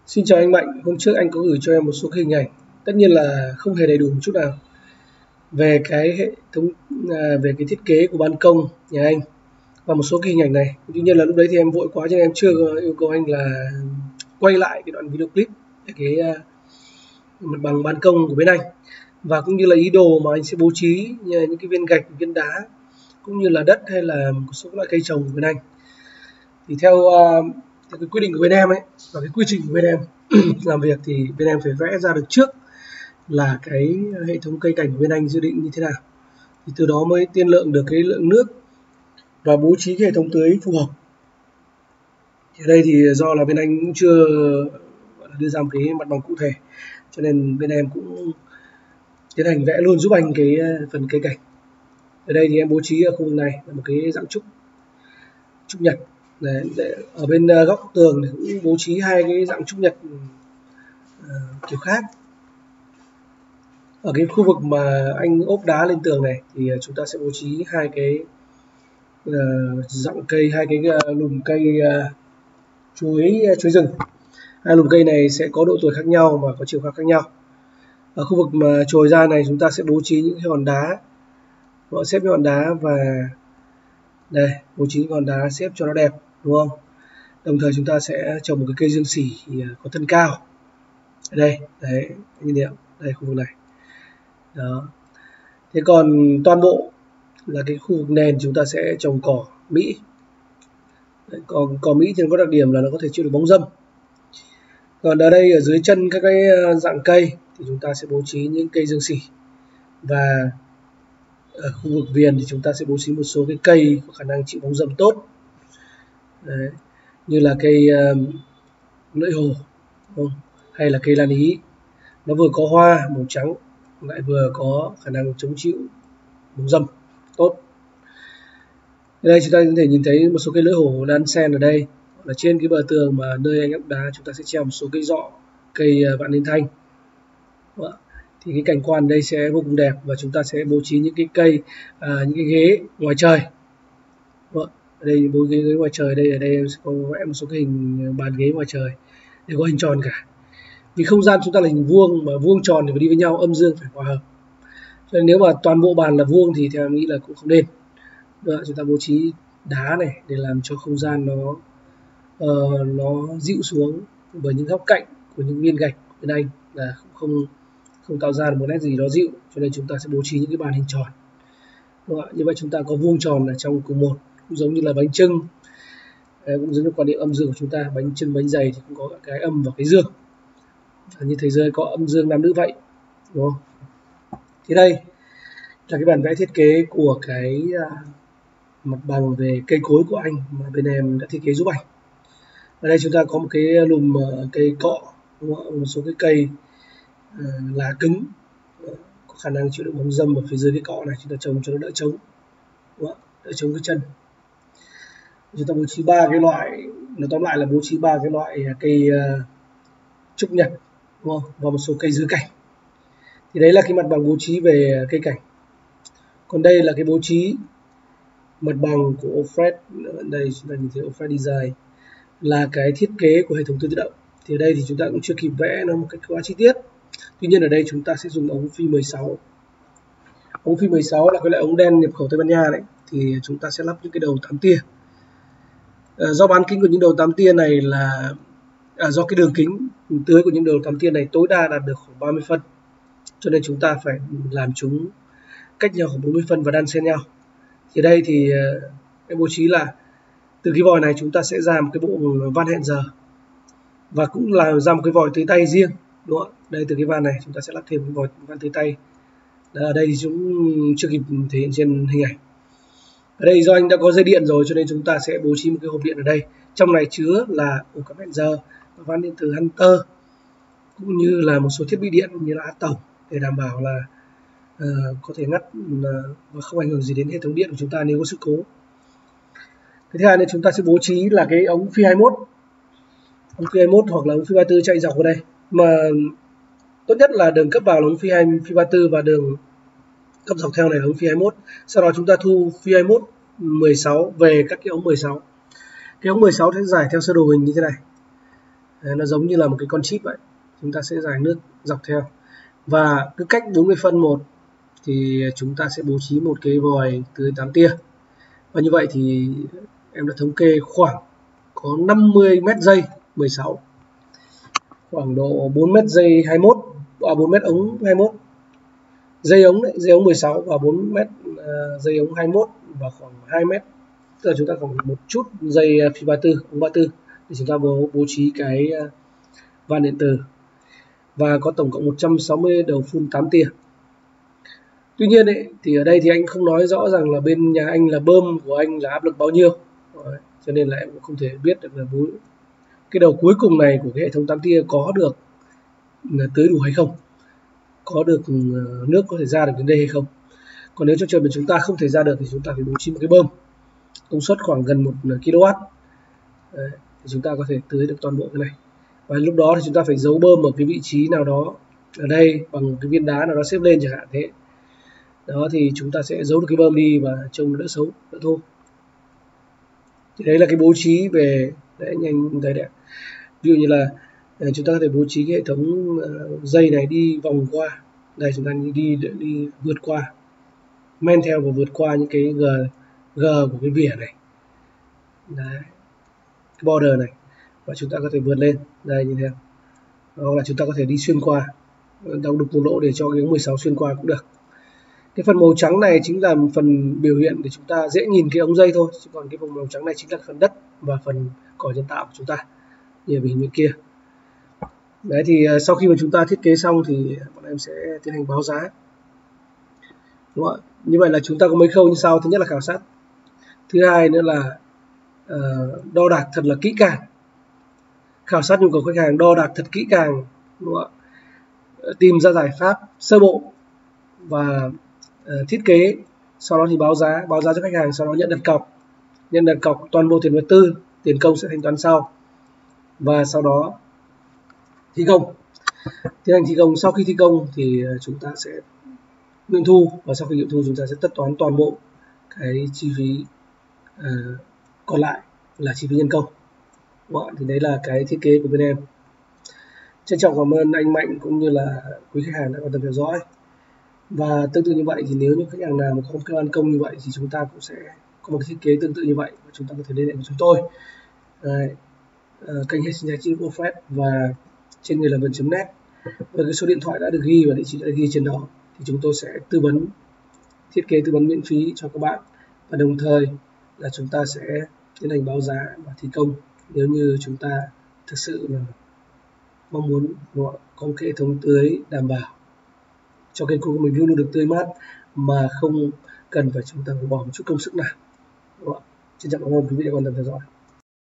Xin chào anh Mạnh, hôm trước anh có gửi cho em một số hình ảnh, tất nhiên là không hề đầy đủ một chút nào về cái hệ thống về cái thiết kế của ban công nhà anh và một số cái hình ảnh này. Tuy nhiên là lúc đấy thì em vội quá cho nên em chưa yêu cầu anh là quay lại cái đoạn video clip để cái mặt bằng ban công của bên anh và cũng như là ý đồ mà anh sẽ bố trí những cái viên gạch, viên đá cũng như là đất hay là một số loại cây trồng của bên anh. Thì theo cái quy định của bên em ấy và cái quy trình của bên em làm việc thì bên em phải vẽ ra được trước là cái hệ thống cây cảnh của bên anh dự định như thế nào, thì từ đó mới tiên lượng được cái lượng nước và bố trí cái hệ thống tưới phù hợp. Thì ở đây thì do là bên anh cũng chưa đưa ra một cái mặt bằng cụ thể cho nên bên em cũng tiến hành vẽ luôn giúp anh cái phần cây cảnh. Ở đây thì em bố trí ở khu vực này là một cái dạng trúc nhật. Đấy, ở bên góc tường thì cũng bố trí hai cái dạng trúc nhật kiểu khác. Ở cái khu vực mà anh ốp đá lên tường này thì chúng ta sẽ bố trí hai cái dạng cây, hai cái lùm cây chuối rừng. Hai lùm cây này sẽ có độ tuổi khác nhau và có chiều cao khác nhau. Ở khu vực mà chồi ra này chúng ta sẽ bố trí những cái hòn đá, họ xếp những hòn đá và đây bố trí những hòn đá xếp cho nó đẹp, đúng không? Đồng thời chúng ta sẽ trồng một cái cây dương sỉ có thân cao ở đây, đấy như thế nào? Đây khu vực này. Đó. Thế còn toàn bộ là cái khu vực nền chúng ta sẽ trồng cỏ Mỹ. Đấy, cỏ Mỹ thì nó có đặc điểm là nó có thể chịu được bóng râm. Còn ở đây ở dưới chân các cái dạng cây thì chúng ta sẽ bố trí những cây dương sỉ, và ở khu vực viền thì chúng ta sẽ bố trí một số cái cây có khả năng chịu bóng râm tốt. Đấy, như là cây lưỡi hồ hay là cây lan ý, nó vừa có hoa màu trắng lại vừa có khả năng chống chịu bóng râm tốt. Ở đây chúng ta có thể nhìn thấy một số cây lưỡi hổ đan xen ở đây, là trên cái bờ tường mà nơi anh ốp đá chúng ta sẽ treo một số cây dọ, cây vạn niên thanh. Đó. Thì cái cảnh quan đây sẽ vô cùng đẹp và chúng ta sẽ bố trí những cái cây, những cái ghế ngoài trời. Đó. Ở đây bố ghế ngoài trời đây, ở đây em sẽ có vẽ một số cái hình bàn ghế ngoài trời đều có hình tròn cả. Vì không gian chúng ta là hình vuông mà vuông tròn thì phải đi với nhau, âm dương phải hòa hợp. Cho nên nếu mà toàn bộ bàn là vuông thì theo em nghĩ là cũng không nên. Đó, chúng ta bố trí đá này để làm cho không gian nó dịu xuống bởi những góc cạnh của những viên gạch bên anh là không tạo ra được một nét gì đó dịu, cho nên chúng ta sẽ bố trí những cái bàn hình tròn. Đúng không? Như vậy chúng ta có vuông tròn ở trong cùng một, cũng giống như là bánh chưng. Cũng giống như quan niệm âm dương của chúng ta, bánh chưng bánh dày thì cũng có cái âm và cái dương, như thế giới có âm dương nam nữ vậy, đúng không? Thì đây là cái bản vẽ thiết kế của cái mặt bằng về cây cối của anh mà bên em đã thiết kế giúp anh. Ở đây chúng ta có một cái lùm cây cọ, đúng không? Một số cái cây lá cứng có khả năng chịu đựng bóng râm ở phía dưới cái cọ này, chúng ta trồng cho nó đỡ trống, đúng không? Đỡ trống cái chân. Chúng ta bố trí ba cái loại, nói tóm lại là bố trí ba cái loại cây trúc nhật, đúng không? Và một số cây dưa cảnh. Thì đấy là cái mặt bằng bố trí về cây cảnh. Còn đây là cái bố trí mặt bằng của Ofred. Đây chúng ta nhìn thấy Ofred Design là cái thiết kế của hệ thống tưới tự động. Thì ở đây thì chúng ta cũng chưa kịp vẽ nó một cách quá chi tiết. Tuy nhiên ở đây chúng ta sẽ dùng ống phi 16. Ống phi 16 là cái loại ống đen nhập khẩu Tây Ban Nha đấy. Thì chúng ta sẽ lắp những cái đầu 8 tia. Do bán kính của những đầu 8 tia này là do cái đường kính tưới của những đầu 8 tia này tối đa đạt được khoảng 30 phân. Cho nên chúng ta phải làm chúng cách nhau khoảng 40 phân và đan xen nhau. Thì đây thì em bố trí là từ cái vòi này chúng ta sẽ ra một cái bộ van hẹn giờ và cũng là ra một cái vòi tưới tay riêng, đúng không? Đây từ cái van này chúng ta sẽ lắp thêm một vòi van tưới tay. Ở đây thì chúng chưa kịp thể hiện trên hình ảnh. Ở đây do anh đã có dây điện rồi cho nên chúng ta sẽ bố trí một cái hộp điện ở đây. Trong này chứa là ổ cắm hẹn giờ, van điện tử Hunter cũng như là một số thiết bị điện như là áp tổng để đảm bảo là có thể ngắt và không ảnh hưởng gì đến hệ thống điện của chúng ta nếu có sự cố. Cái thứ hai là chúng ta sẽ bố trí là cái ống phi 21, ống phi 21 hoặc là ống phi 34 chạy dọc vào đây, mà tốt nhất là đường cấp vào là ống phi 34 và đường cấp dọc theo này là ống phi 21. Sau đó chúng ta thu phi 21 16 về các cái ống 16. Cái ống 16 sẽ giải theo sơ đồ hình như thế này. Đấy, nó giống như là một cái con chip vậy, chúng ta sẽ rải nước dọc theo, và cứ cách 40 phân một thì chúng ta sẽ bố trí một cái vòi tưới 8 tia. Và như vậy thì em đã thống kê khoảng có 50 mét dây 16, khoảng độ 4 mét dây 21, 4 mét ống 21 dây ống đấy, dây ống 16 và 4 mét dây ống 21 và khoảng 2 mét, tức là chúng ta còn một chút dây phi 34, ống 34 để chúng ta bố trí cái van điện tử, và có tổng cộng 160 đầu phun 8 tia. Tuy nhiên ấy, thì ở đây thì anh không nói rõ rằng là bên nhà anh là bơm của anh là áp lực bao nhiêu. Đấy, cho nên là em cũng không thể biết được là cái đầu cuối cùng này của cái hệ thống 8 tia có được tưới đủ hay không, có được nước có thể ra được đến đây hay không. Còn nếu trong trường hợp chúng ta không thể ra được thì chúng ta phải bố trí một cái bơm công suất khoảng gần 1 kW. Đấy, thì chúng ta có thể tưới được toàn bộ cái này. Và lúc đó thì chúng ta phải giấu bơm ở cái vị trí nào đó ở đây bằng cái viên đá nào đó xếp lên chẳng hạn thế. Đó thì chúng ta sẽ giấu được cái bơm đi và trông nó đỡ xấu, đỡ thô. Thì đấy là cái bố trí về đấy, nhanh thấy đấy. Ví dụ như là chúng ta có thể bố trí cái hệ thống dây này đi vòng qua. Đây chúng ta đi vượt qua, men theo và vượt qua những cái g của cái vỉa này. Đấy, cái border này, và chúng ta có thể vượt lên đây như thế, hoặc là chúng ta có thể đi xuyên qua, đóng đục một lỗ để cho cái ống 16 xuyên qua cũng được. Cái phần màu trắng này chính là phần biểu hiện để chúng ta dễ nhìn cái ống dây thôi, chứ còn cái phần màu trắng này chính là phần đất và phần cỏ nhân tạo của chúng ta như hình bên kia. Đấy thì sau khi mà chúng ta thiết kế xong thì bọn em sẽ tiến hành báo giá. Đúng không ạ? Như vậy là chúng ta có mấy khâu như sau. Thứ nhất là khảo sát, thứ hai nữa là đo đạc thật là kỹ càng, khảo sát nhu cầu khách hàng, đo đạc thật kỹ càng, đúng không ạ? Tìm ra giải pháp sơ bộ và thiết kế, sau đó thì báo giá cho khách hàng, sau đó nhận đặt cọc toàn bộ tiền vật tư, tiền công sẽ thanh toán sau, và sau đó thi công, tiến hành thi công. Sau khi thi công thì chúng ta sẽ nghiệm thu, và sau khi nghiệm thu chúng ta sẽ tất toán toàn bộ cái chi phí còn lại là chi phí nhân công. Thì đấy là cái thiết kế của bên em. Trân trọng cảm ơn anh Mạnh cũng như là quý khách hàng đã quan tâm theo dõi. Và tương tự như vậy thì nếu như khách hàng nào mà không có ban công như vậy thì chúng ta cũng sẽ có một thiết kế tương tự như vậy, và chúng ta có thể liên hệ với chúng tôi. Kênh hệ sinh thái chữ Profet và trên người làm vườn.net, và cái số điện thoại đã được ghi và địa chỉ đã được ghi trên đó, thì chúng tôi sẽ tư vấn thiết kế, tư vấn miễn phí cho các bạn, và đồng thời là chúng ta sẽ tiến hành báo giá và thi công nếu như chúng ta thực sự là mong muốn có một hệ thống tưới đảm bảo cho cây cối của mình luôn luôn được tươi mát mà không cần phải chúng ta phải bỏ một chút công sức nào. Trân trọng cảm ơn quý vị đã quan tâm theo dõi.